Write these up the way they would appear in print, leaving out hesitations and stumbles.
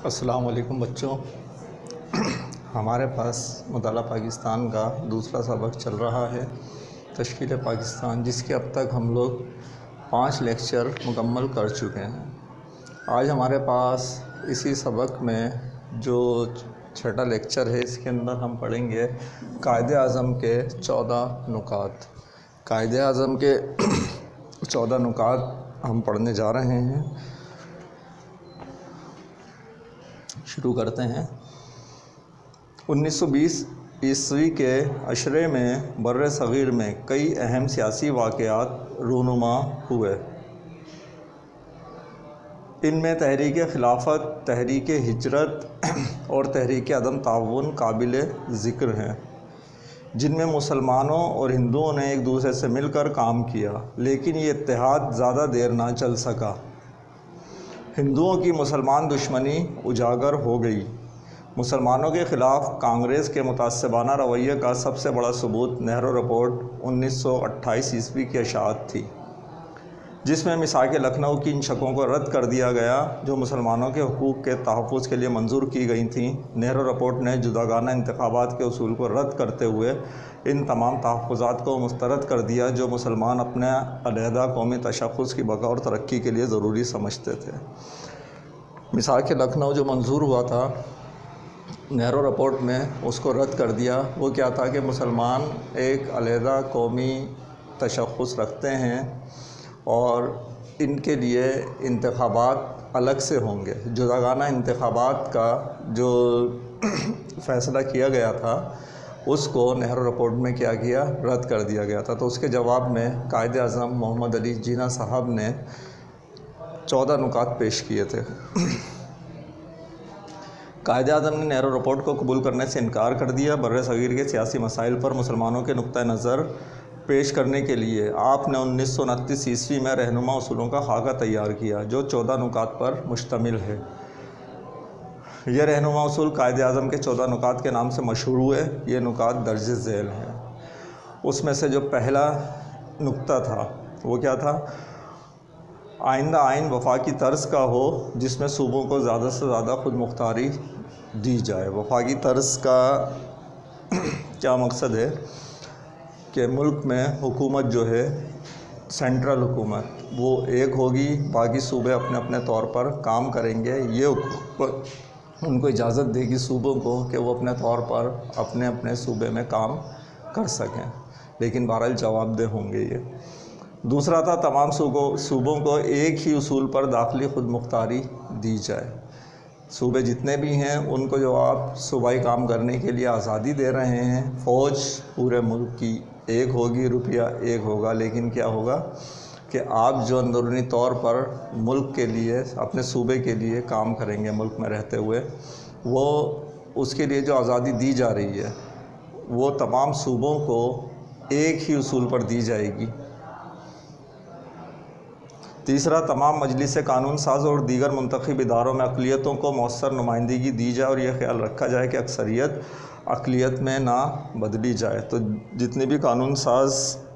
السلام علیکم بچوں، ہمارے پاس مطالعہ پاکستان کا دوسرا سبق چل رہا ہے تشکیل پاکستان، جس کے اب تک ہم لوگ 5 لیکچر مکمل کر چکے ہیں۔ آج ہمارے پاس اسی سبق میں جو چھٹا لیکچر ہے، اس کے اندر ہم پڑھیں گے قائد اعظم کے 14 نکات۔ قائد اعظم کے 14 نکات ہم پڑھنے جا رہے ہیں۔ شروع کرتے ہیں۔ 1920 عیسوی کے عشرے میں بر صغیر میں کئی اہم سیاسی واقعات رونما ہوئے۔ ان میں تحریک خلافت، تحریک ہجرت اور تحریک عدم تعاون قابل ذکر ہیں، جن میں مسلمانوں اور ہندوؤں نے ایک دوسرے سے مل کر کام کیا، لیکن یہ اتحاد زیادہ دیر نہ چل سکا۔ ہندوؤں کی مسلمان دشمنی اجاگر ہو گئی۔ مسلمانوں کے خلاف کانگریس کے متعصبانہ رویے کا سب سے بڑا ثبوت نہرو رپورٹ 1928 عیسوی کی اشاعت تھی، جس میں میثاق لکھنؤ کی ان شقوں کو رد کر دیا گیا جو مسلمانوں کے حقوق کے تحفظ کے لیے منظور کی گئی تھیں۔ نہرو رپورٹ نے جداگانہ انتخابات کے اصول کو رد کرتے ہوئے ان تمام تحفظات کو مسترد کر دیا جو مسلمان اپنے علیحدہ قومی تشخص کی بقا اور ترقی کے لیے ضروری سمجھتے تھے۔ میثاق لکھنؤ جو منظور ہوا تھا نہرو رپورٹ میں، اس کو رد کر دیا۔ وہ کیا تھا کہ مسلمان ایک علیحدہ قومی تشخص رکھتے ہیں اور ان کے لیے انتخابات الگ سے ہوں گے۔ جداگانہ انتخابات کا جو فیصلہ کیا گیا تھا، اس کو نہرو رپورٹ میں کیا رد کر دیا گیا تھا۔ تو اس کے جواب میں قائد اعظم محمد علی جناح صاحب نے 14 نکات پیش کیے تھے۔ قائد اعظم نے نہرو رپورٹ کو قبول کرنے سے انکار کر دیا۔ بر صغیر کے سیاسی مسائل پر مسلمانوں کے نقطہ نظر پیش کرنے کے لیے آپ نے 1929 عیسوی میں رہنما اصولوں کا خاکہ تیار کیا، جو 14 نکات پر مشتمل ہے۔ یہ رہنما اصول قائد اعظم کے 14 نکات کے نام سے مشہور ہوئے۔ یہ نکات درج ذیل ہیں۔ اس میں سے جو پہلا نکتہ تھا وہ کیا تھا؟ آئندہ آئین وفاقی طرز کا ہو، جس میں صوبوں کو زیادہ سے زیادہ خود مختاری دی جائے۔ وفاقی طرز کا کیا مقصد ہے کہ ملک میں حکومت جو ہے، سینٹرل حکومت، وہ ایک ہوگی، باقی صوبے اپنے اپنے طور پر کام کریں گے۔ یہ حکومت ان کو اجازت دے گی صوبوں کو کہ وہ اپنے طور پر اپنے اپنے صوبے میں کام کر سکیں، لیکن بہرحال جواب دہ ہوں گے یہ۔ دوسرا تھا تمام صوبوں کو ایک ہی اصول پر داخلی خود مختاری دی جائے۔ صوبے جتنے بھی ہیں ان کو جو آپ صوبائی کام کرنے کے لیے آزادی دے رہے ہیں، فوج پورے ملک کی ایک ہوگی، روپیہ ایک ہوگا، لیکن کیا ہوگا کہ آپ جو اندرونی طور پر ملک کے لیے، اپنے صوبے کے لیے کام کریں گے ملک میں رہتے ہوئے، وہ اس کے لیے جو آزادی دی جا رہی ہے وہ تمام صوبوں کو ایک ہی اصول پر دی جائے گی۔ تیسرا، تمام مجلس قانون ساز اور دیگر منتخب اداروں میں اقلیتوں کو مؤثر نمائندگی دی جائے اور یہ خیال رکھا جائے کہ اکثریت اقلیت میں نہ بدلی جائے۔ تو جتنے بھی قانون ساز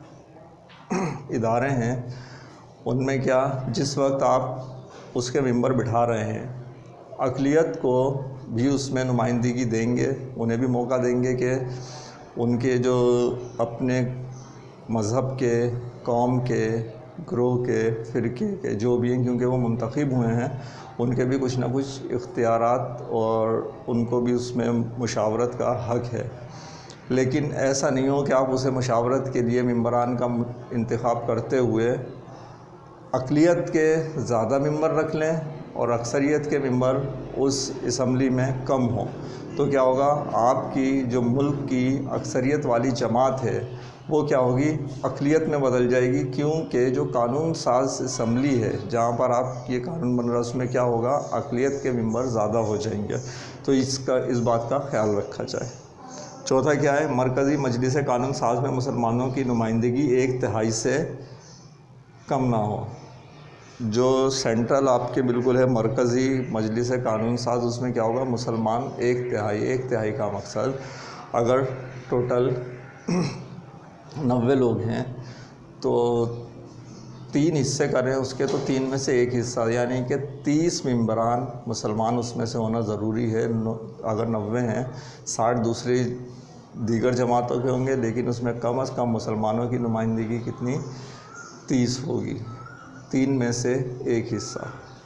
ادارے ہیں ان میں کیا، جس وقت آپ اس کے ممبر بٹھا رہے ہیں، اقلیت کو بھی اس میں نمائندگی دیں گے، انہیں بھی موقع دیں گے کہ ان کے جو اپنے مذہب کے، قوم کے، گروہ کے، فرقے کے جو بھی ہیں، کیونکہ وہ منتخب ہوئے ہیں، ان کے بھی کچھ نہ کچھ اختیارات اور ان کو بھی اس میں مشاورت کا حق ہے۔ لیکن ایسا نہیں ہو کہ آپ اسے مشاورت کے لیے ممبران کا انتخاب کرتے ہوئے اقلیت کے زیادہ ممبر رکھ لیں اور اکثریت کے ممبر اس اسمبلی میں کم ہوں۔ تو کیا ہوگا، آپ کی جو ملک کی اکثریت والی جماعت ہے وہ کیا ہوگی، اقلیت میں بدل جائے گی، کیونکہ جو قانون ساز اسمبلی ہے جہاں پر آپ یہ قانون بن رہا ہے، اس میں کیا ہوگا، اقلیت کے ممبر زیادہ ہو جائیں گے۔ تو اس بات کا خیال رکھا جائے۔ چوتھا کیا ہے، مرکزی مجلس قانون ساز میں مسلمانوں کی نمائندگی 1/3 سے کم نہ ہو۔ جو سینٹرل آپ کے بالکل ہے مرکزی مجلس قانون ساز، اس میں کیا ہوگا، مسلمان 1/3 کا مقصد، اگر ٹوٹل 90 لوگ ہیں تو 3 حصے کریں اس کے تو 3 میں سے 1 حصہ یعنی کہ 30 ممبران مسلمان اس میں سے ہونا ضروری ہے. اگر 90 ہیں 60 دوسری دیگر جماعتوں کے ہوں گے، لیکن اس میں کم از کم مسلمانوں کی نمائندگی کتنی 30 ہوگی. 3 میں سے 1 حصہ.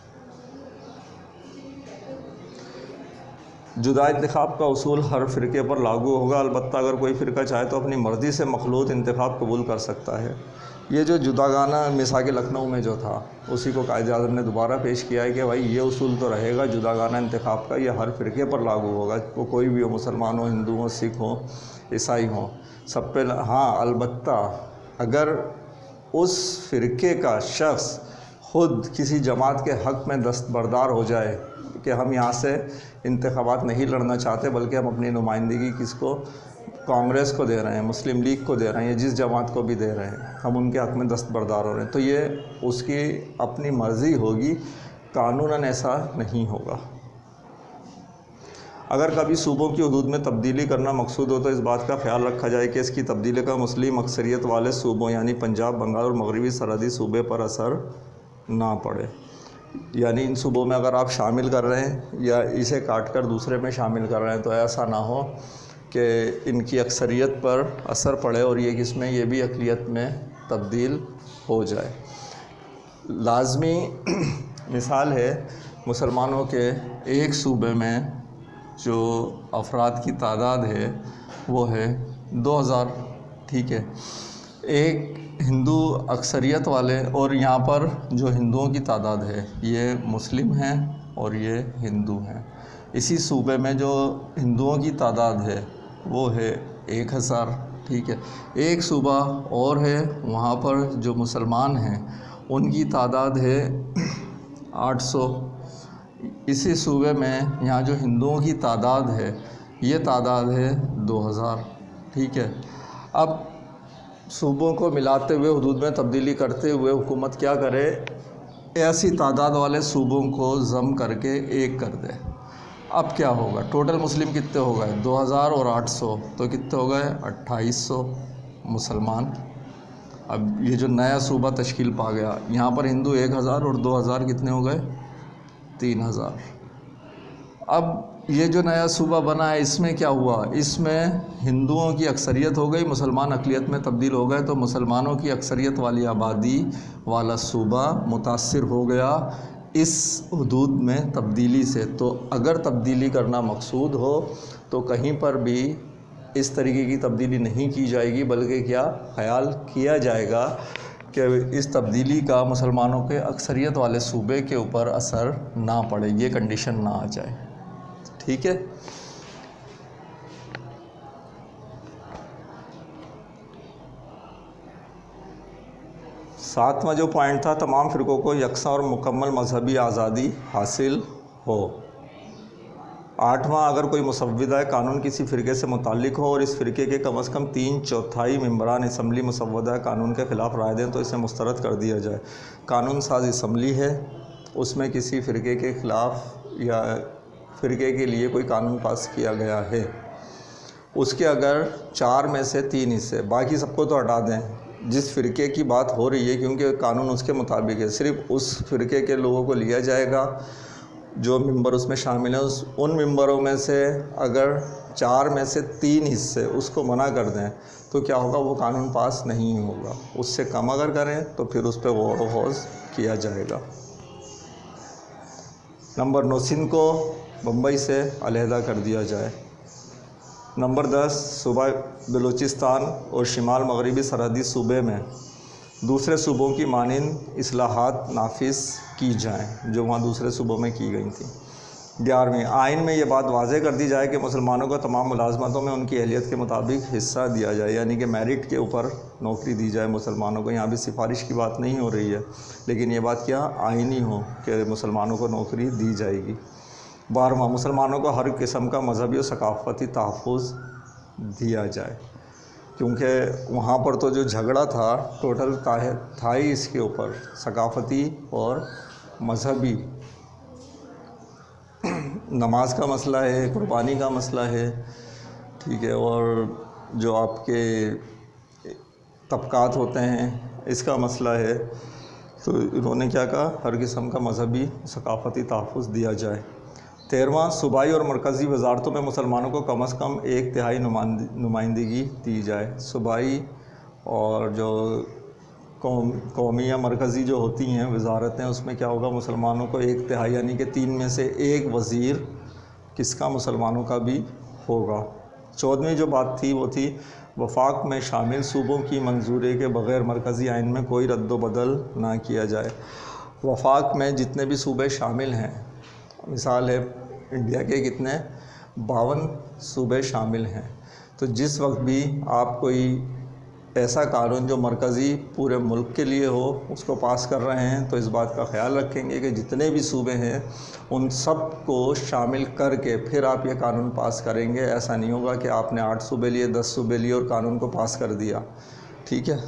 جدا انتخاب کا اصول ہر فرقے پر لاگو ہوگا، البتہ اگر کوئی فرقہ چاہے تو اپنی مرضی سے مخلوط انتخاب قبول کر سکتا ہے. یہ جو جداگانہ مثال لکھنؤ میں جو تھا اسی کو قائد اعظم نے دوبارہ پیش کیا ہے کہ بھائی یہ اصول تو رہے گا جداگانہ انتخاب کا، یہ ہر فرقے پر لاگو ہوگا، وہ کوئی بھی ہو، مسلمان ہو، ہندو ہو، سکھ ہو، عیسائی ہوں، سب پہ. ہاں البتہ اگر اس فرقے کا شخص خود کسی جماعت کے حق میں دستبردار ہو جائے کہ ہم یہاں سے انتخابات نہیں لڑنا چاہتے بلکہ ہم اپنی نمائندگی کس کو، کانگریس کو دے رہے ہیں، مسلم لیگ کو دے رہے ہیں، یا جس جماعت کو بھی دے رہے ہیں، ہم ان کے حق میں دستبردار ہو رہے ہیں، تو یہ اس کی اپنی مرضی ہوگی، قانوناً ایسا نہیں ہوگا. اگر کبھی صوبوں کی حدود میں تبدیلی کرنا مقصود ہو تو اس بات کا خیال رکھا جائے کہ اس کی تبدیلی کا مسلم اکثریت والے صوبوں یعنی پنجاب، بنگال اور مغربی سرحدی صوبے پر اثر نہ پڑے. یعنی ان صوبوں میں اگر آپ شامل کر رہے ہیں یا اسے کاٹ کر دوسرے میں شامل کر رہے ہیں تو ایسا نہ ہو کہ ان کی اکثریت پر اثر پڑے اور یہ کس میں، یہ بھی اقلیت میں تبدیل ہو جائے. لازمی مثال ہے مسلمانوں کے ایک صوبے میں جو افراد کی تعداد ہے وہ ہے 2000، ٹھیک ہے، ایک ہندو اکثریت والے، اور یہاں پر جو ہندوؤں کی تعداد ہے یہ مسلم ہیں اور یہ ہندو ہیں. اسی صوبے میں جو ہندوؤں کی تعداد ہے وہ ہے 1000، ٹھیک ہے. ایک صوبہ اور ہے وہاں پر جو مسلمان ہیں ان کی تعداد ہے 800. اسی صوبے میں یہاں جو ہندوؤں کی تعداد ہے یہ تعداد ہے 2000، ٹھیک ہے. اب صوبوں کو ملاتے ہوئے حدود میں تبدیلی کرتے ہوئے حکومت کیا کرے، ایسی تعداد والے صوبوں کو ضم کر کے ایک کر دے. اب کیا ہوگا، ٹوٹل مسلم کتنے ہو گئے 2000 اور 800 تو کتنے ہو گئے 2800 مسلمان. اب یہ جو نیا صوبہ تشکیل پا گیا یہاں پر ہندو 1000 اور 2000 کتنے ہو گئے 3000. اب یہ جو نیا صوبہ بنا ہے اس میں کیا ہوا، اس میں ہندوؤں کی اکثریت ہو گئی، مسلمان اقلیت میں تبدیل ہو گئے، تو مسلمانوں کی اکثریت والی آبادی والا صوبہ متاثر ہو گیا اس حدود میں تبدیلی سے. تو اگر تبدیلی کرنا مقصود ہو تو کہیں پر بھی اس طریقے کی تبدیلی نہیں کی جائے گی بلکہ کیا خیال کیا جائے گا کہ اس تبدیلی کا مسلمانوں کے اکثریت والے صوبے کے اوپر اثر نہ پڑے، یہ کنڈیشن نہ آ جائے، ٹھیک ہے. ساتواں جو پوائنٹ تھا، تمام فرقوں کو یکساں اور مکمل مذہبی آزادی حاصل ہو. 8واں، اگر کوئی مسودہ قانون کسی فرقے سے متعلق ہو اور اس فرقے کے کم از کم 3/4 ممبران اسمبلی مسودہ قانون کے خلاف رائے دیں تو اسے مسترد کر دیا جائے. قانون ساز اسمبلی ہے، اس میں کسی فرقے کے خلاف یا فرقے کے لیے کوئی قانون پاس کیا گیا ہے، اس کے اگر 4 میں سے 3 حصے، باقی سب کو تو ہٹا دیں، جس فرقے کی بات ہو رہی ہے کیونکہ قانون اس کے مطابق ہے، صرف اس فرقے کے لوگوں کو لیا جائے گا جو ممبر اس میں شامل ہیں. ان ممبروں میں سے اگر 4 میں سے 3 حصے اس کو منع کر دیں تو کیا ہوگا، وہ قانون پاس نہیں ہوگا. اس سے کم اگر کریں تو پھر اس پہ غور و خوض کیا جائے گا. نمبر 9، سندھ کو بمبئی سے علیحدہ کر دیا جائے. نمبر 10، صوبہ بلوچستان اور شمال مغربی سرحدی صوبے میں دوسرے صوبوں کی مانند اصلاحات نافذ کی جائیں جو وہاں دوسرے صوبوں میں کی گئی تھیں. 11ویں، آئین میں یہ بات واضح کر دی جائے کہ مسلمانوں کو تمام ملازمتوں میں ان کی اہلیت کے مطابق حصہ دیا جائے، یعنی کہ میرٹ کے اوپر نوکری دی جائے مسلمانوں کو. یہاں بھی سفارش کی بات نہیں ہو رہی ہے لیکن یہ بات کیا آئینی ہو کہ مسلمانوں کو نوکری دی جائے گی. 12واں، مسلمانوں کو ہر قسم کا مذہبی اور ثقافتی تحفظ دیا جائے، کیونکہ وہاں پر تو جو جھگڑا تھا ٹوٹل تھا ہی اس کے اوپر ثقافتی اور مذہبی. نماز کا مسئلہ ہے، قربانی کا مسئلہ ہے، ٹھیک ہے، اور جو آپ کے طبقات ہوتے ہیں اس کا مسئلہ ہے. تو انہوں نے کیا کہا؟ ہر قسم کا مذہبی ثقافتی تحفظ دیا جائے۔ 13واں، صوبائی اور مرکزی وزارتوں میں مسلمانوں کو کم از کم 1/3 نمائندگی دی جائے۔ صوبائی اور جو قومی یا مرکزی جو ہوتی ہیں وزارتیں، اس میں کیا ہوگا؟ مسلمانوں کو 1/3 یعنی کہ 3 میں سے 1 وزیر کس کا؟ مسلمانوں کا بھی ہوگا۔ 14ویں جو بات تھی وہ تھی وفاق میں شامل صوبوں کی منظوری کے بغیر مرکزی آئین میں کوئی رد و بدل نہ کیا جائے۔ وفاق میں جتنے بھی صوبے شامل ہیں، مثال ہے انڈیا کے کتنے 52 صوبے شامل ہیں، تو جس وقت بھی آپ کوئی ایسا قانون جو مرکزی پورے ملک کے لیے ہو اس کو پاس کر رہے ہیں تو اس بات کا خیال رکھیں گے کہ جتنے بھی صوبے ہیں ان سب کو شامل کر کے پھر آپ یہ قانون پاس کریں گے۔ ایسا نہیں ہوگا کہ آپ نے 8 صوبے لیے، 10 صوبے لیے اور قانون کو پاس کر دیا، ٹھیک ہے۔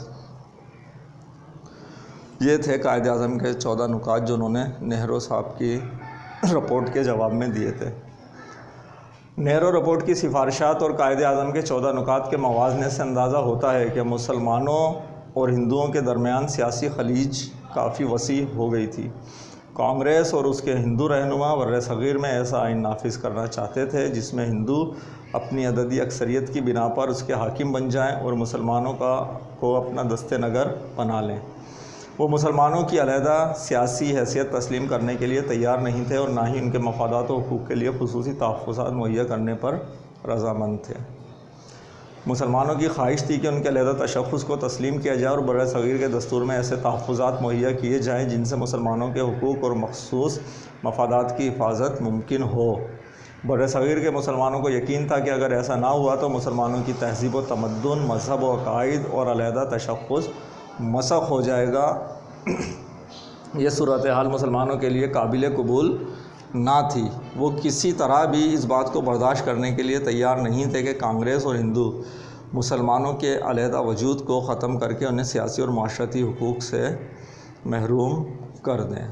یہ تھے قائد اعظم کے 14 نکات جو انہوں نے نہرو صاحب کی رپورٹ کے جواب میں دیے تھے۔ نہرو رپورٹ کی سفارشات اور قائد اعظم کے 14 نکات کے موازنے سے اندازہ ہوتا ہے کہ مسلمانوں اور ہندوؤں کے درمیان سیاسی خلیج کافی وسیع ہو گئی تھی۔ کانگریس اور اس کے ہندو رہنما بر صغیر میں ایسا آئین نافذ کرنا چاہتے تھے جس میں ہندو اپنی عددی اکثریت کی بنا پر اس کے حاکم بن جائیں اور مسلمانوں کو اپنا دست نگر بنا لیں۔ وہ مسلمانوں کی علیحدہ سیاسی حیثیت تسلیم کرنے کے لیے تیار نہیں تھے اور نہ ہی ان کے مفادات و حقوق کے لیے خصوصی تحفظات مہیا کرنے پر رضامند تھے۔ مسلمانوں کی خواہش تھی کہ ان کے علیحدہ تشخص کو تسلیم کیا جائے اور بر صغیر کے دستور میں ایسے تحفظات مہیا کیے جائیں جن سے مسلمانوں کے حقوق اور مخصوص مفادات کی حفاظت ممکن ہو۔ بر صغیر کے مسلمانوں کو یقین تھا کہ اگر ایسا نہ ہوا تو مسلمانوں کی تہذیب و تمدن، مذہب و عقائد اور علیحدہ تشخص مسخ ہو جائے گا۔ یہ صورتحال مسلمانوں کے لیے قابل قبول نہ تھی۔ وہ کسی طرح بھی اس بات کو برداشت کرنے کے لیے تیار نہیں تھے کہ کانگریس اور ہندو مسلمانوں کے علیحدہ وجود کو ختم کر کے انہیں سیاسی اور معاشرتی حقوق سے محروم کر دیں۔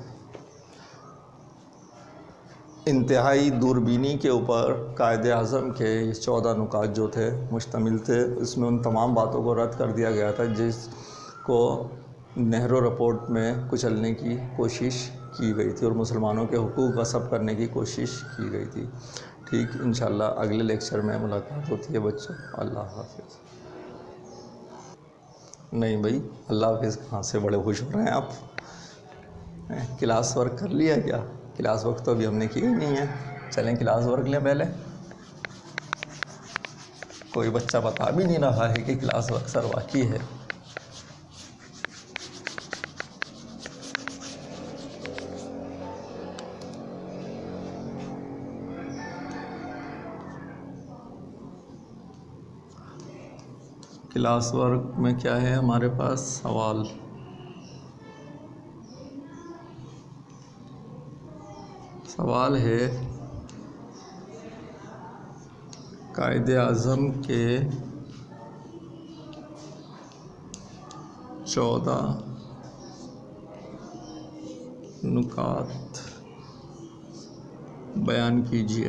انتہائی دوربینی کے اوپر قائد اعظم کے یہ 14 نکات جو تھے مشتمل تھے۔ اس میں ان تمام باتوں کو رد کر دیا گیا تھا جس کو نہرو رپورٹ میں کچلنے کی کوشش کی گئی تھی اور مسلمانوں کے حقوق غصب کرنے کی کوشش کی گئی تھی۔ ٹھیک، انشاءاللہ اگلے لیکچر میں ملاقات ہوتی ہے بچوں۔ اللہ حافظ۔ نہیں بھائی، اللہ حافظ کہاں سے، بڑے خوش ہو رہے ہیں آپ؟ کلاس ورک کر لیا کیا؟ کلاس ورک تو ابھی ہم نے کی ہی نہیں ہے، چلیں کلاس ورک لیں پہلے۔ کوئی بچہ بتا بھی نہیں رہا ہے کہ کلاس ورک سر واقعی ہے۔ کلاس ورک میں کیا ہے ہمارے پاس؟ سوال ہے قائد اعظم کے 14 نکات بیان کیجیے۔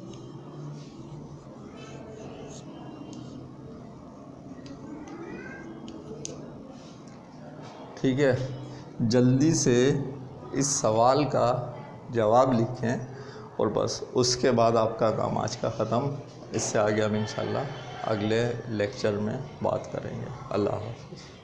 ٹھیک ہے، جلدی سے اس سوال کا جواب لکھیں اور بس اس کے بعد آپ کا کام آج کا ختم۔ اس سے آگے ہم انشاءاللہ اگلے لیکچر میں بات کریں گے۔ اللہ حافظ۔